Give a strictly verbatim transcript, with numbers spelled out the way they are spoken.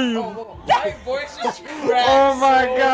Oh, my voice is cracked Oh my so god.